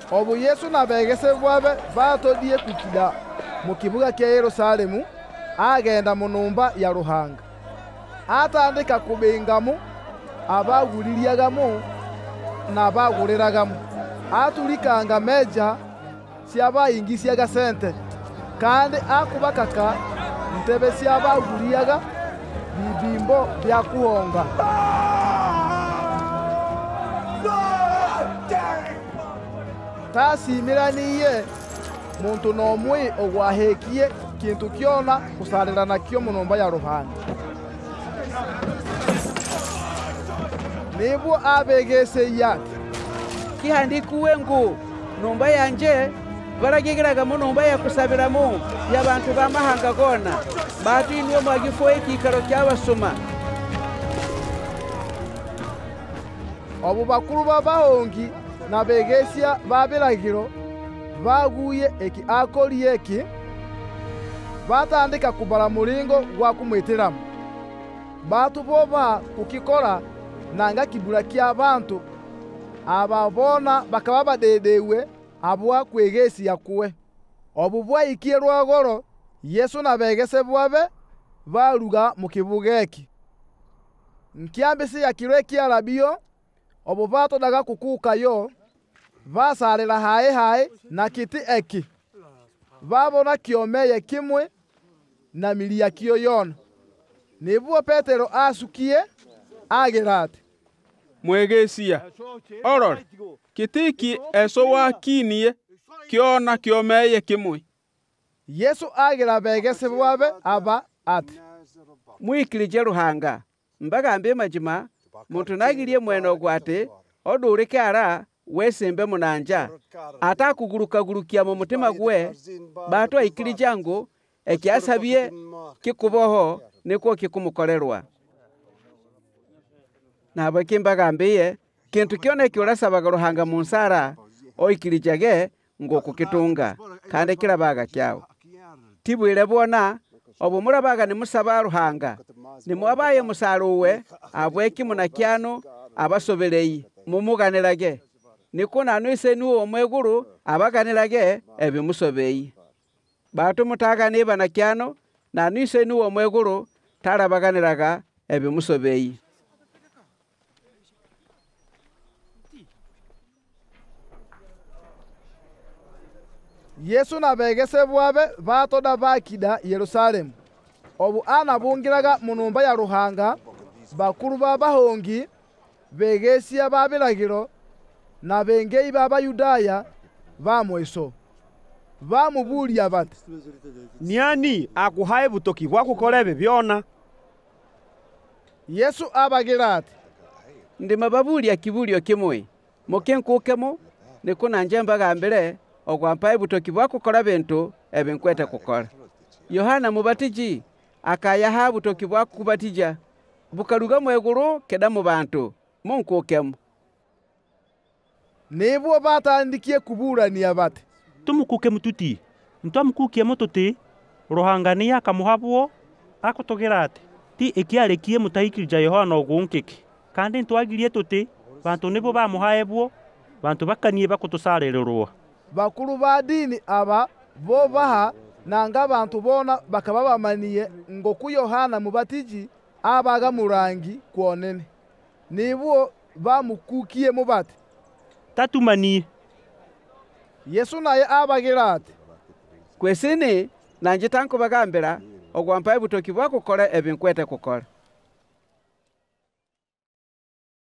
Obu Yesu na begese bwabe batodiye kukida mu kibuga kya Yerusalemu agenda mu numba ya Ruhanga. Atandika kubengamu abaguliriyagamu n'abaguliragamu. Atulikanga meja syabayingisyaga sente kandi akubakaka ntebe syabaguliyaga bibimbo bya kuhonga. Tasimiraniye muntu n'omwe ogwahekiye kintu kyona kusalira nakyo mu numba ya Ruhanga. Nibwo abegese yati kihandikuwe ngu numba yanje baragigiraga mu numba ya kusabiramu y'abantu b'amahanga gona batu niyo mwagifo ekikaro ky'abasoma. Obu bakuru b'abahongi n'abegesya b'abiragiro baguye eki akoliye eki batandika kubala mulingo gwa kumweteramu. Batu boba kukikora nanga kibula ky'abantu ababona bakaba badedewe abwa kwegesi yakuwe. Obu bwayikiye rwagoro Yesu n'abegese bwabe baluga mu kibuga eki. Nkyambisi ya kiro ekyarabiyo obu batodaga kukukayo basalira haye na kiti eki babona kyomeye kimwe na miliya kiyo yona. Nibwo Petero asukiye agerate mwegesiya orore kitiki eso wakiniye kyona kyomeye kimwe. Yesu agira begese bwabe aba ati Mwikilije Ruhanga mbagambe majima muntu nagiriye mweno gwate odurike ara wesembe munanja atakuguruka mu mutima gwe bato ikilije ngo ekyasabiye kikuboho niko kikumukorerwa. Nabaki mbagambiye kintu kyone kyorasabaga Ruhanga mu nsara oikilijage ngo kukitunga kandi kirabaga kyawo. Tibwire bona obu murabaga nimusaba Ruhanga nimwabaye musaruwe abweki munakyano abasoberei mumuganirage niko nanwise nuwo omweguru abaganirage ebimusobei. Batu mutaga niba nakyano nanwise nuwo omweguru tarabaganiraga ebimusobei. Yesu n'abegese bwabe batoda bakida Yerusalemu. Obu anabungiraga mu numba ya Ruhanga bakuru b'abahongi begesya b'abiragiro na bengeyi b'Abayudaya bamweso bamubulya bati Niani akuhaye butoki bwa kukora ebe byona? Yesu abagira ati Ndima babulya kibulyo kimwe mukenkukemo niko nanje mbagambire ogwampaye butoki bwa kukora bintu ebinkwete kukora. Yohana mubatiji akayaha butoki bwa kubatija bukaluga mweguru keda mu bantu munkukemo. Nibwo batandikiye kuburania bati Tumukuke mututi ntwamukukie mututi Ruhanga ni akamuhabwo akutogera ati ti ekiarekie mutahikirija Yohana ogunkiki kandi ntwagirie tuti bantu nibo bamuhaebwo bantu bakanie bakutusarererwa. Bakuru ba dini aba bo baha nanga abantu bona bakaba bamaniye ngo ku Yohana mubatiji abaga murangi kwonene. Nibwo bamukukiye mu bati tatumani. Yesu naye abagira ati Kwesini nanje tankubagambira ogwampaye butoki bwa kukora ebinkwete kukora.